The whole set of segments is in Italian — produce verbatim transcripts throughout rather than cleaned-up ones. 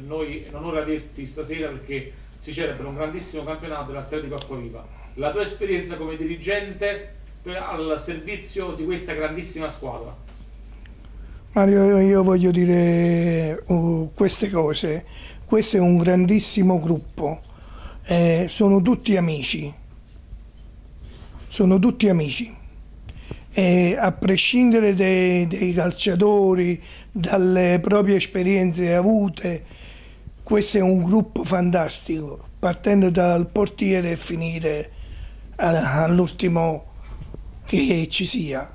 noi è un onore averti stasera perché si celebra un grandissimo campionato dell'Atletico Acquaviva. La tua esperienza come dirigente al servizio di questa grandissima squadra. Mario, io voglio dire uh, queste cose. Questo è un grandissimo gruppo, eh, sono tutti amici, sono tutti amici. E a prescindere dei, dei calciatori, dalle proprie esperienze avute, questo è un gruppo fantastico, partendo dal portiere e finire all'ultimo che ci sia.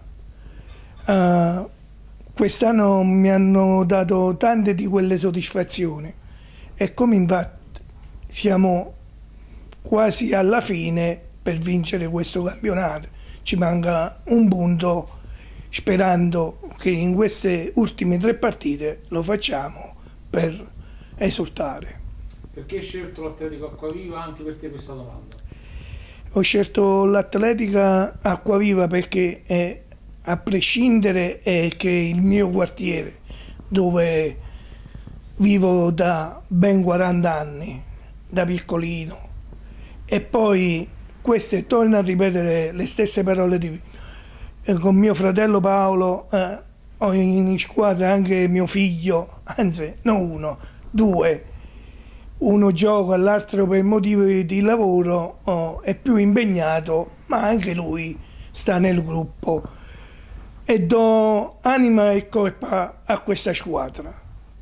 Uh, quest'anno mi hanno dato tante di quelle soddisfazioni e come infatti siamo quasi alla fine per vincere questo campionato. Ci manca un punto, sperando che in queste ultime tre partite lo facciamo per esultare. Perché hai scelto l'Atletico Acquaviva? Anche per te questa domanda. Ho scelto l'Atletica Acquaviva perché è, a prescindere è che il mio quartiere, dove vivo da ben quaranta anni, da piccolino, e poi queste torno a ripetere le stesse parole di, eh, con mio fratello Paolo, eh, ho in squadra anche mio figlio, anzi non uno, due, uno gioca, l'altro per motivi di lavoro oh, è più impegnato, ma anche lui sta nel gruppo e do anima e colpa a questa squadra.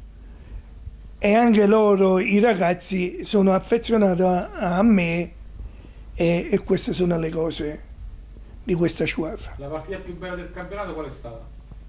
E anche loro, i ragazzi, sono affezionati a, a me. E, e queste sono le cose di questa squadra. La partita più bella del campionato qual è stata?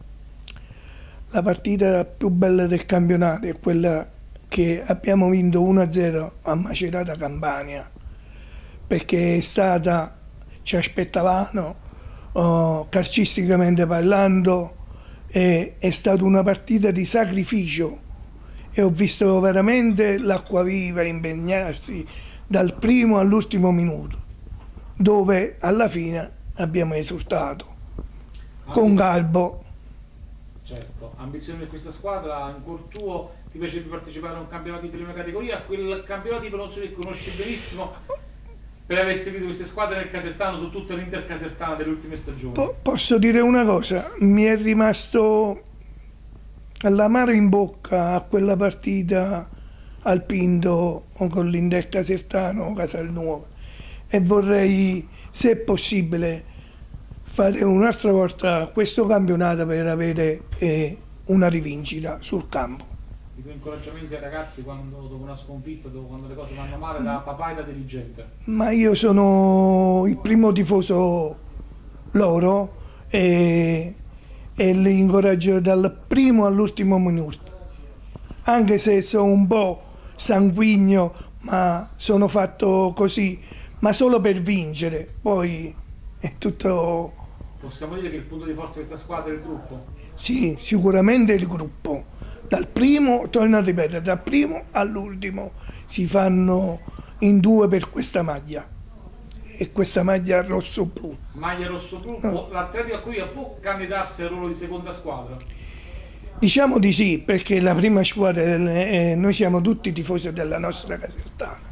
La partita più bella del campionato è quella che abbiamo vinto uno a zero a Macerata Campania, perché è stata, ci aspettavano, oh, calcisticamente parlando, è, è stata una partita di sacrificio e ho visto veramente l'Acquaviva impegnarsi dal primo all'ultimo minuto, dove alla fine abbiamo esultato con garbo. Certo, ambizione per questa squadra, in cuor tuo ti piacerebbe partecipare a un campionato di prima categoria, quel campionato che non so che conosci benissimo per aver seguito queste squadre nel Casertano su tutta l'Intercasertana delle ultime stagioni. Po- posso dire una cosa, mi è rimasto l'amaro in bocca a quella partita al Pinto con l'Intercasertano Casalnuovo e vorrei, se è possibile, fare un'altra volta questo campionato per avere eh, una rivincita sul campo. I tuoi incoraggiamenti ai ragazzi quando, dopo una sconfitta, dopo quando le cose vanno male, da papà e da dirigente? Ma io sono il primo tifoso loro e, e li incoraggio dal primo all'ultimo minuto, anche se sono un po' sanguigno, ma sono fatto così, ma solo per vincere, poi è tutto. Possiamo dire che il punto di forza di questa squadra è il gruppo? Sì, sicuramente il gruppo, dal primo, torno a ripetere, dal primo all'ultimo si fanno in due per questa maglia, e questa maglia rosso-blu. Maglia rosso-blu, no. L'Atletico Acquaviva può candidarsi al ruolo di seconda squadra? Diciamo di sì, perché la prima squadra, eh, noi siamo tutti tifosi della nostra Casertana.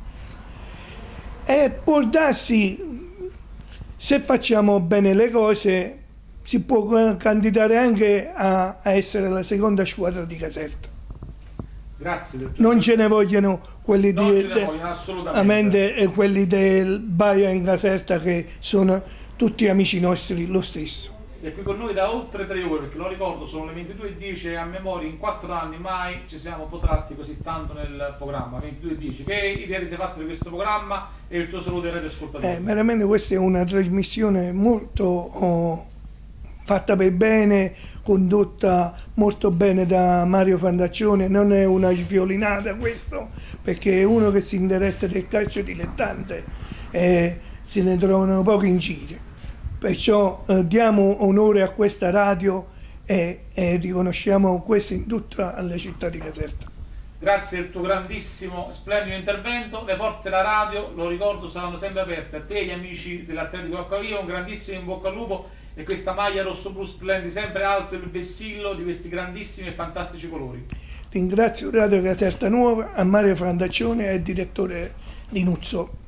E può darsi, se facciamo bene le cose, si può candidare anche a, a essere la seconda squadra di Caserta. Grazie. Non ce ne vogliono quelli non di, ce ne de, vogliono, assolutamente. E quelli del Baia in Caserta, che sono tutti amici nostri lo stesso. Sei qui con noi da oltre tre ore, perché lo ricordo, sono le ventidue e dieci e a memoria in quattro anni mai ci siamo potratti così tanto nel programma. ventidue e dieci. Che idea ti sei fatto di questo programma e il tuo saluto ai radioascoltatori? Eh, veramente questa è una trasmissione molto oh, fatta per bene, condotta molto bene da Mario Fandaccione. Non è una sviolinata questo, perché è uno che si interessa del calcio dilettante e se ne trovano pochi in giro. Perciò eh, diamo onore a questa radio e, e riconosciamo questo in tutta la città di Caserta. Grazie al tuo grandissimo, splendido intervento. Le porte della radio, lo ricordo, saranno sempre aperte a te e agli amici dell'Atletico Acquaviva. Un grandissimo in bocca al lupo e questa maglia rosso-blu splendida, sempre alto il vessillo di questi grandissimi e fantastici colori. Ringrazio Radio Caserta Nuova, a Mario Fandaccione e il direttore Linuzzo.